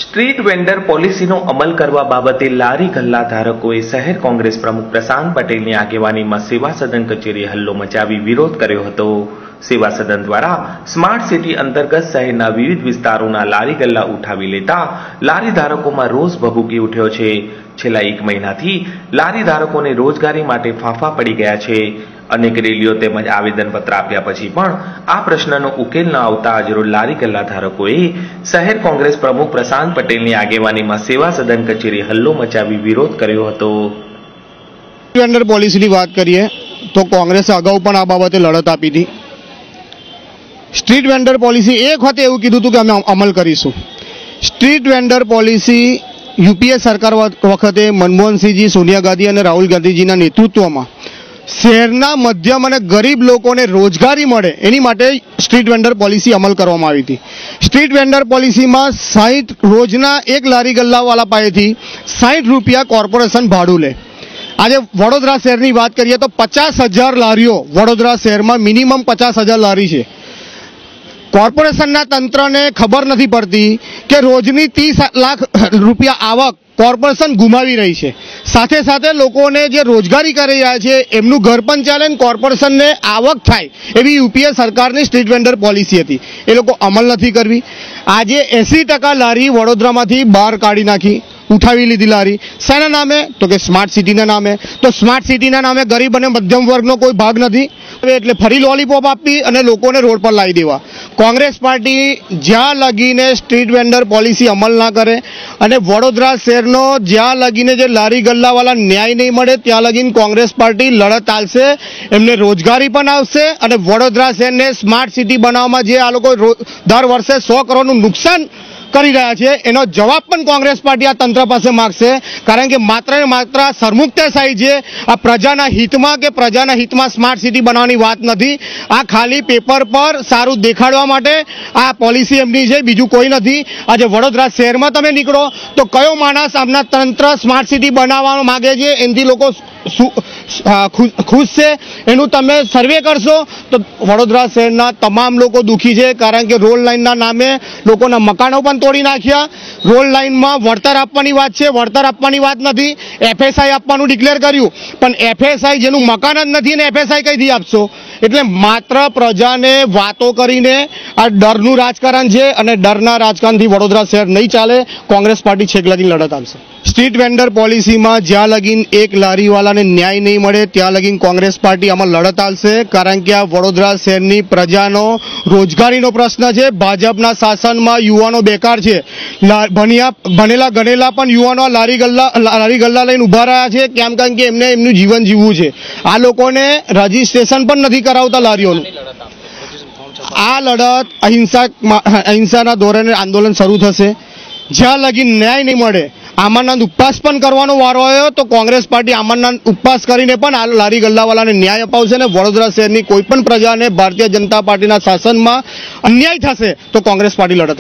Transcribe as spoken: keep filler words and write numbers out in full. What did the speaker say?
Street vendor પોલિસીનો અમલ કરવા બાબતે લારી ગલ્લા ધારકોએ શહેર કોંગ્રેસ પ્રમુખ પ્રશાંત પટેલની આગેવાનીમાં સેવા સદન કચેરીએ હલ્લો મચાવી વિરોધ કર્યો હતો। સેવા સદન દ્વારા સ્માર્ટ સિટી અંતર્ગત શહેરના વિવિધ વિસ્તારોના લારી ગલ્લા ઉઠાવી લેતા લારી ધારકોમાં રોષ ભભૂકી ઉઠ્યો છે। છેલ્લા એક મહિનાથી લારી ધારકોને રોજગારી માટે ફાંફા પડી ગયા છે। अनेक रेलीओ तेमज आवेदनपत्र आप्या पछी पण आ प्रश्ननो उकेल न आवता आजरोज लारी गल्ला धारकोए शहर कांग्रेस प्रमुख प्रशांत पटेलनी आगेवानीमां सेवा सदन कचेरी हल्लो मचावी विरोध कर्यो हतो। वेंडर पॉलिसीनी वात करीए तो कांग्रेसे अगाऊ पण आ बाबते लड़त आपी थी। स्ट्रीट वेंडर पॉलिसी एक वखते एवुं कीधुं हतुं के अमे अमल करीशुं। स्ट्रीट वेंडर पॉलिसी यूपीए सरकार वखते मनमोहन सिंहजी, सोनिया गांधी और राहुल गांधीजीना नेतृत्वमां शहरना मध्यम और गरीब लोगों ने रोजगारी मळे एनी माटे स्ट्रीट वेंडर पॉलिसी अमल करवामां आवी थी। स्ट्रीट वेंडर पॉलिसी में साठ रोजना एक लारी गल्ला वाला पासेथी साठ रुपया कॉर्पोरेशन भाड़ू ले। आज वडोदरा शहर की बात करिए तो पचास हजार लारीओ वडोदरा शहर में मिनिमम पचास हजार लारी है। कॉर्पोरेशन तंत्र ने खबर नहीं पड़ती कि रोजनी तीस लाख रुपया आवक कॉर्पोरेशन गुमावी रही है। साथे साथे लोगों ने जो रोजगारी कर रहा है एमनु घर पण चाले ने कॉर्पोरेशन ने आवक थाय एवी यूपीए सरकार की स्ट्रीट वेंडर पॉलिसी थी, ए लोग अमल नहीं करवी। आज एसी टका लारी वडोदरा में बहार काढ़ी नाखी, उठावी लीधी लारी। शाना नामे तो के स्मार्ट सिटी नामे। तो स्मार्ट सिटी नामे गरीब और मध्यम वर्ग कोई भाग नहीं એટલે ફરી લોલીપોપ આપી અને લોકોને રોડ પર લાવી દેવા। કોંગ્રેસ પાર્ટી જ્યાં લગીને સ્ટ્રીટ વેન્ડર પોલિસી અમલ ના કરે અને વડોદરા શહેરનો જ્યાં લગીને જે લારી ગલ્લાવાળા ન્યાય નહીં મળે ત્યાં લગીને કોંગ્રેસ પાર્ટી લડત આલશે। એમને રોજગારી પણ આવશે અને વડોદરા શહેરને સ્માર્ટ સિટી બનાવવામાં જે આ લોકો દર વર્ષે સો કરોડનું નુકસાન કરી રહ્યા છે એનો જવાબ પણ કોંગ્રેસ પાર્ટી આ તંત્ર પાસે માંગશે। કારણ કે માત્ર ને માત્ર સરમુખત્યારશાહી છે, આ પ્રજાના હિતમાં કે પ્રજાના હિતમાં સ્માર્ટ સિટી બનાવવાની વાત નથી। આ ખાલી પેપર પર સારું દેખાડવા માટે આ પોલિસી એમની છે, બીજું કોઈ નથી। આજે વડોદરા શહેરમાં તમે નીકળો તો કયો માણસ આમના તંત્ર સ્માર્ટ સિટી બનાવવા માંગે છે એનાથી લોકો खुश है एनु तमे सर्वे करशो तो वडोदरा शहरना तमाम लोग दुखी है। कारण के रोड लाइन ना नामे लोकोना मकानो पण तोड़ी नाख्या। रोड लाइन में वळतर आपवानी वात छे, वळतर आपवानी वात नथी। एफएसआई आपवानुं डिक्लेर कर्युं पण एफएसआई जेनुं मकान ज नथी ने एफएसआई कईथी आपशो। એટલે માત્ર પ્રજાને વાતો કરીને આ ડરનું રાજકારણ છે અને ડરના રાજકારણથી વડોદરા શહેર નહીં ચાલે। કોંગ્રેસ પાર્ટી છેક લગીન લડત આપશે। સ્ટ્રીટ વેન્ડર પોલિસીમાં જ્યાં લગીન એક લારીવાળાને ન્યાય નહીં મળે ત્યાં લગીન કોંગ્રેસ પાર્ટી આમાં લડત આપશે। કારણ કે આ વડોદરા શહેરની પ્રજાનો રોજગારીનો પ્રશ્ન છે। ભાજપના શાસનમાં યુવાનો બેકાર છે। ભણ્યા ભણેલા ગણેલા પણ યુવાનો લારી ગલ્લા લારી ગલ્લા લઈને ઊભા રહ્યા છે કેમ કારણ કે એમને એમનું જીવન જીવવું છે। આ લોકોને રજીસ્ટ્રેશન પણ નથી करावता लारीओनुं। आ लड़त अहिंसा अहिंसाना धोरणे आंदोलन शुरू थशे। ज्यां लगी न्याय नहीं मळे आमरनाथ उपवास पण करवानो वारो आव्यो तो कांग्रेस पार्टी आमरनाथ उपवास करीने पण आ लारी गल्लावाळाने न्याय अपावशे ने वडोदरा शहेरनी कोईपण प्रजाने भारतीय जनता पार्टीना शासનમાં अन्याय थशे तो कांग्रेस पार्टी लड़त